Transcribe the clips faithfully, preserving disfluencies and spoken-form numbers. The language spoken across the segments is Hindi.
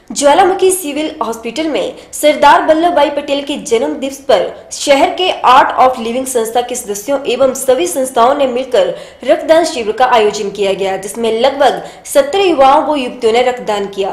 ज्वालामुखी सिविल हॉस्पिटल में सरदार वल्लभ भाई पटेल के जन्म दिवस पर शहर के आर्ट ऑफ लिविंग संस्था के सदस्यों एवं सभी संस्थाओं ने मिलकर रक्तदान शिविर का आयोजन किया गया, जिसमें लगभग सत्तर युवाओं व युवतियों ने रक्तदान किया।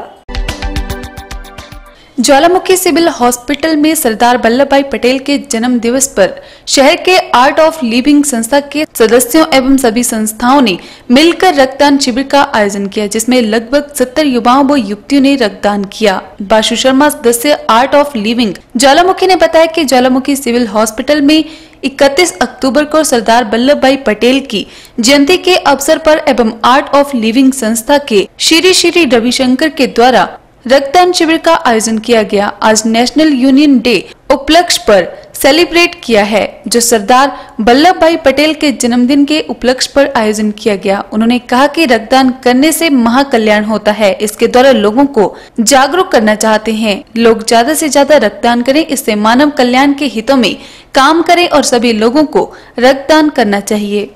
ज्वालामुखी सिविल हॉस्पिटल में सरदार वल्लभ भाई पटेल के जन्म दिवस पर शहर के आर्ट ऑफ लिविंग संस्था के सदस्यों एवं सभी संस्थाओं ने मिलकर रक्तदान शिविर का आयोजन किया, जिसमें लगभग सत्तर युवाओं व युवतियों ने रक्तदान किया। बाशु शर्मा, सदस्य आर्ट ऑफ लिविंग ज्वालामुखी, ने बताया कि ज्वालामुखी सिविल हॉस्पिटल में इकतीस अक्टूबर को सरदार वल्लभ भाई पटेल की जयंती के अवसर पर एवं आर्ट ऑफ लिविंग संस्था के श्री श्री रविशंकर के द्वारा रक्तदान शिविर का आयोजन किया गया। आज नेशनल यूनियन डे उपलक्ष्य पर सेलिब्रेट किया है, जो सरदार वल्लभ भाई पटेल के जन्मदिन के उपलक्ष्य पर आयोजन किया गया। उन्होंने कहा कि रक्तदान करने से महाकल्याण होता है। इसके द्वारा लोगों को जागरूक करना चाहते हैं। लोग ज्यादा से ज्यादा रक्तदान करें, इससे मानव कल्याण के हितों में काम करें और सभी लोगों को रक्तदान करना चाहिए।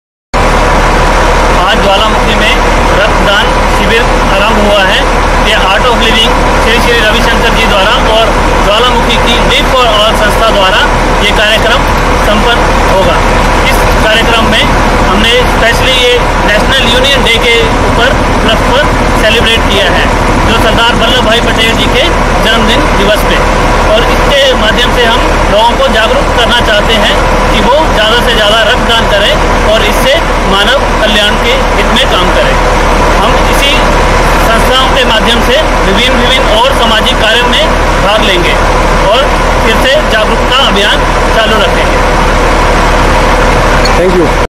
आज ज्वालामुखी में रक्तदान शिविर आरंभ हुआ है। ये art of living Shri Shri Ravishankar ji द्वारा और ज्वालामुखी की दीप और संस्था द्वारा ये कार्यक्रम संपन्न होगा। इस कार्यक्रम में हमने स्पेशली ये नेशनल यूनियन डे के ऊपर उपलक्ष्य पर सेलिब्रेट किया है, जो सरदार वल्लभ भाई पटेल जी के जन्मदिन दिवस पे, और इसके माध्यम से हम लोगों को जागरूक करना चाहते हैं कि वो ज़्यादा से ज़्यादा रक्तदान करें और इससे मानव कल्याण के हित में काम करें। हम इसी संस्थाओं के माध्यम से विभिन्न विभिन्न और सामाजिक कार्यों में भाग लेंगे और फिर से जागरूकता अभियान चालू रखेंगे। Thank you.